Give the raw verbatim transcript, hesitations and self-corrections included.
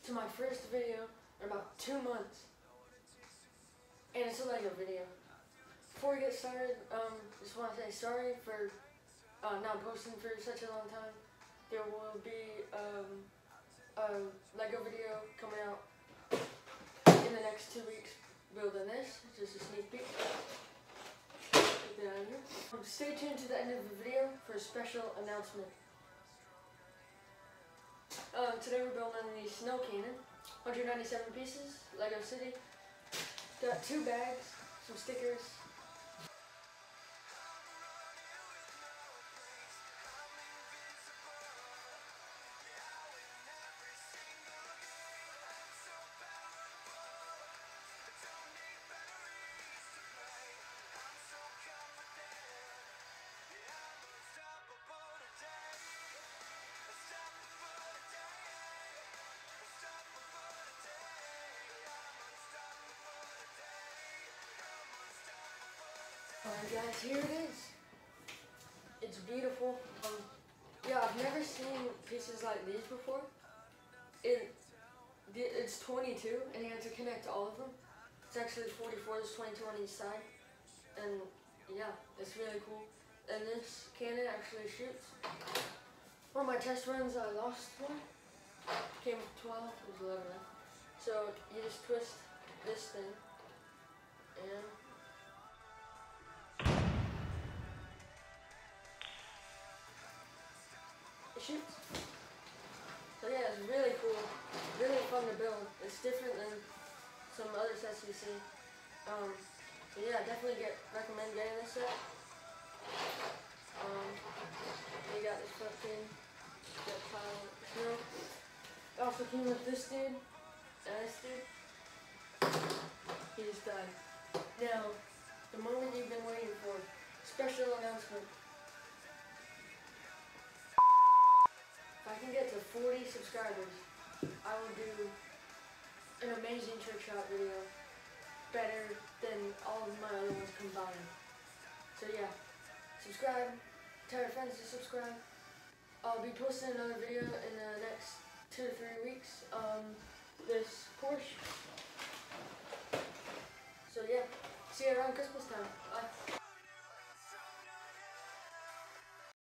to my first video in about two months. And it's a Lego video. Before we get started, um, just want to say sorry for uh, not posting for such a long time. There will be um, a Lego video coming out in the next two weeks building this. Just a sneak peek. Get that out of here. Um, stay tuned to the end of the video for a special announcement. Um, today we're building the Snow Cannon. one hundred ninety-seven pieces, Lego City. Got two bags, some stickers. Alright guys, here it is. It's beautiful. Um, yeah, I've never seen pieces like these before. It, it's twenty-two, and you have to connect all of them. It's actually forty-four, there's twenty-two on each side. And yeah, it's really cool. And this cannon actually shoots. One of my test runs, I lost one. Came with twelve, it was eleven left. So you just twist this thing, and shoots. So yeah, it's really cool, really fun to build. It's different than some other sets you see. Um, so yeah, definitely get recommend getting this set. Um, you got this fucking got pile of snow. It also came with this dude and this dude. He just died. Now, the moment you've been waiting for. Special announcement. If I can get to forty subscribers, I will do an amazing trick shot video, better than all of my other ones combined. So yeah, subscribe, tell your friends to subscribe. I'll be posting another video in the next two to three weeks on this Porsche. So yeah, see you around Christmas time. Bye.